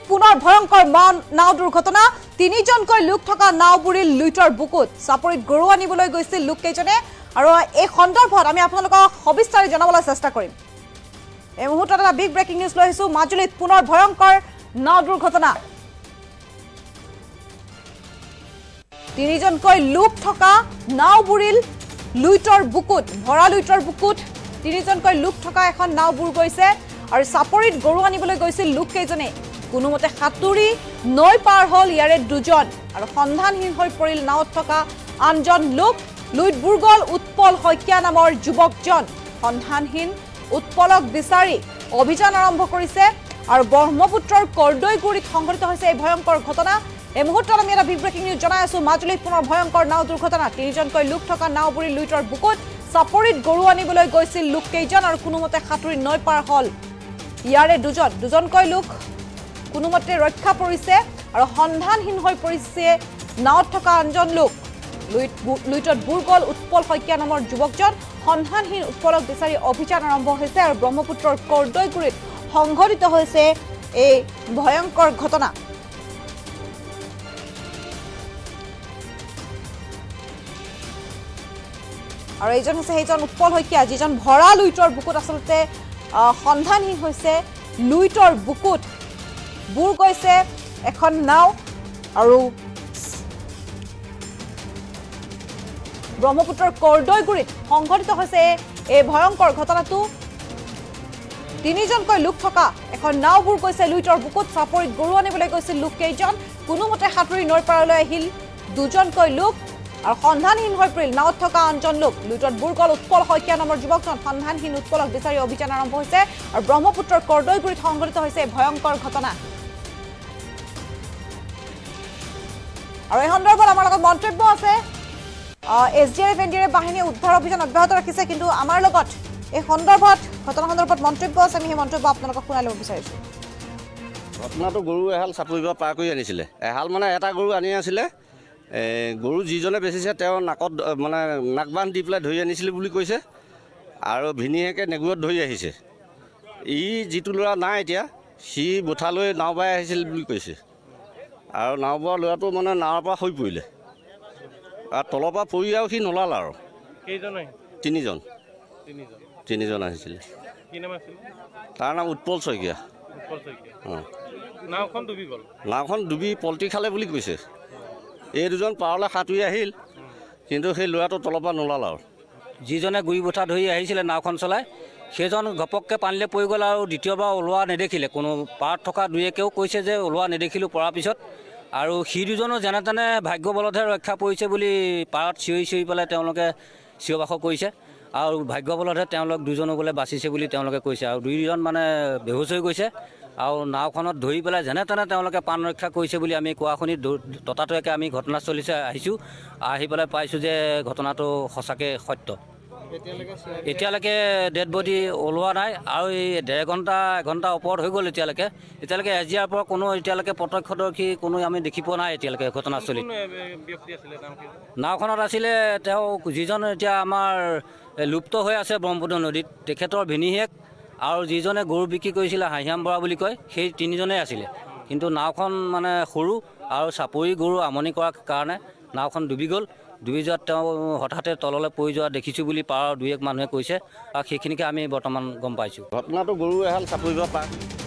পুনৰ ভয়ংকৰ নাও দুৰ্ঘটনা তিনিজনকৈ লোক থকা নাও বুৰিল লুইটৰ বুকুত চাপৰিত গৰু আনিবলৈ গৈছিল লোককেইজনে আৰু এই সন্দৰ্ভত আমি আপোনালোকক সবিস্তাৰে জনাবলৈ চেষ্টা কৰিম এই মুহূৰ্তত এটা বিগ ব্ৰেকিং নিউজ লৈ আহিছো মাজুলীত পুনৰ ভয়ংকৰ নাও দুৰ্ঘটনা তিনিজনকৈ লোক থকা নাও বুৰিল লুইটৰ বুকুত ভৰা লুইটৰ বুকুত তিনিজনকৈ লোক থকা এখন নাও বুৰ গৈছে আৰু চাপৰিত গৰু আনিবলৈ গৈছিল লোককেইজনে কোনোমতে সাতুৰি নৈ পাৰ হল ইয়াৰে দুজন আৰু সন্ধানহীন হৈ পৰিল নাওত থকা আনজন লোক লুইট বুৰগল উৎপল শইকীয়া নামৰ যুৱকজন সন্ধানহীন উৎপলক বিচাৰি অভিযান আৰম্ভ কৰিছে আৰু ব্ৰহ্মপুত্ৰৰ কৰদৈগুৰিত সংঘটিত হৈছে এই ভয়ংকৰ ঘটনা এই মুহূৰ্তত আমি এটা বিগ ব্ৰেকিং নিউজ জনাই আছো মাজুলীত পুনৰ ভয়ংকৰ নাও দুৰ্ঘটনা তিনিজনকৈ লোক থকা নাও বুৰি লুইটৰ বুকুত চাপৰিত গৰু আনিবলৈ গৈছিল লোককেইজন আৰু কোনোমতে সাতুৰি নৈ পাৰ হল ইয়াৰে দুজনকৈ লোক কোনোমতে ৰক্ষা পৰিছে আৰু সন্ধানহীন হৈ পৰিছে নাওত থকা আনজন লোক লুইটত বুৰগল উৎপল শইকীয়া নামৰ যুৱকজন সন্ধানহীন উৎপলক বিচাৰি অভিযান আৰম্ভ হৈছে আৰু ব্ৰহ্মপুত্ৰৰ কৰদৈগুৰিত সংঘটিত হৈছে এই ভয়ংকৰ ঘটনা আৰু এইজন হৈছে সেইজন উৎপল শইকীয়া যিজন ভৰা লুইটৰ বুকুত আচলতে সন্ধানহীন হৈছে লুইটৰ বুকুত বুৰ গৈছে এখন নাও আৰু ব্ৰহ্মপুত্ৰৰ কৰদৈগুৰিত সংঘটিত হৈছে এই ভয়ংকৰ ঘটনাটো তিনিজনকৈ লোক থকা এখন নাও বুৰ গৈছে লুইটৰ বুকুত চাপৰিত গৰু আনিবলৈ গৈছিল লোককেইজন কোনোমতে সাতুৰি নৈ পাৰলৈ আহিল দুজনকৈ লোক আৰু সন্ধানহীন হৈ পৰিল নাওত থকা আনজন লোক লুইটত বুৰগল উৎপল শইকীয়া নামৰ যুৱকজন সন্ধানহীন উৎপলক বিচাৰি অভিযান আৰম্ভ হৈছে আৰু ব্ৰহ্মপুত্ৰৰ কৰদৈগুৰিত সংঘটিত হৈছে ভয়ংকৰ ঘটনা আৰু এই সন্দৰ্ভত আমাৰ লগত মন্তব্য আছে এছডিআৰএফ এনডিআৰএফ বাহিনীয়ে উদ্ধাৰ অভিযান অব্যাহত ৰাখিছে কিন্তু আমাৰ লগত এই সন্দৰ্ভত ঘটনা সন্দৰ্ভত মন্তব্য আছে আমি সেই মন্তব্য আপোনালোকক শুনাই ল'ব বিচাৰিছোঁ ঘটনাটো গৰু এহাল চাপৰিৰ পৰা পাৰ কৰি আনিছিলে এহাল মানে এটা গৰু আনি আছিলে গৰু যিজনে বেচিছে তেওঁ নাকত মানে নাকবান্ধ দি পেলাই ধৰি আনিছিলে বুলি কৈছে আৰু ভিনীহেকে নেগুৰত ধৰি আহিছে যিটো ল'ৰা নাই এতিয়া সি বুঠালৈ নাও বাই আহিছিল বুলি কৈছে আৰু নাও বোৱা ল'ৰাটো মানে নাৱৰ পৰা হৈ পৰিলে আৰু তলৰ পৰা পৰি আৰু সি নোলাল আৰু তিনিজন আহিছিলে তাৰ নাম উৎপল শইকীয়া নাওখন ডুবি পল্টি খালে বুলি কৈছে এই দুজন পাৰলৈ সাঁতুৰি আহিল কিন্তু সেই ল'ৰাটো তলৰ পৰা নোলাল আৰু যিজনে গুৰি বুঠা ধৰি আহিছিলে নাওখন চলাই সেইজন ঘপককৈ পানীলৈ পৰি গ'ল আৰু দ্বিতীয়বাৰ ওলোৱা নেদেখিলে কোনো পাৰত থকা দুই একেও কৈছে যে ওলোৱা নেদেখিলোঁ পৰাৰ পিছত আৰু সি দুজনো যেনে তেনে ভাগ্য বলতহে ৰক্ষা পৰিছে বুলি পাৰত চিঞৰি পেলাই তেওঁলোকে চিঞৰ-বাখৰ কৰিছে আৰু ভাগ্য বলতহে তেওঁলোক দুজনো বোলে বাচিছে বুলি তেওঁলোকে কৈছে আৰু দুইজন মানে বেহুচ হৈ গৈছে আৰু নাওখনত ধৰি পেলাই যেনে তেনে তেওঁলোকে প্ৰাণ ৰক্ষা কৰিছে বুলি আমি কোৱা শুনি ততাতৈয়াকৈ আমি ঘটনাস্থলীলৈ আহিছোঁ আহি পেলাই পাইছোঁ যে ঘটনাটো সঁচাকৈ সত্য এতিয়ালৈকে ডেড বডি ওলোৱা নাই আৰু এই এঘণ্টা ওপৰত হৈ গ'ল এতিয়ালৈকে এছডিআৰৰ পৰা কোনো এতিয়ালৈকে প্ৰত্যক্ষদৰ্শী কোনো আমি দেখি পোৱা নাই এতিয়ালৈকে ঘটনাস্থলীত নাওখনত আছিলে তেওঁ যিজন এতিয়া আমাৰ লুপ্ত হৈ আছে ব্ৰহ্মপুত্ৰ নদীত তেখেতৰ ভিনীহেক আৰু যিজনে গৰু বিক্ৰী কৰিছিলে হাঁহিয়াম বৰা বুলি কয় সেই তিনিজনেই আছিলে কিন্তু নাওখন মানে সৰু আৰু চাপৰি গৰু আমনি কৰাৰ কাৰণে নাওখন ডুবি গ'ল ডুবি যোৱাত তেওঁ হঠাতে তললৈ পৰি যোৱা দেখিছোঁ বুলি পাৰৰ দুই এক মানুহে কৈছে আৰু সেইখিনিকে আমি বৰ্তমান গম পাইছোঁ ঘটনাটো গৰু এহাল চাপৰিৰ পৰা পাৰ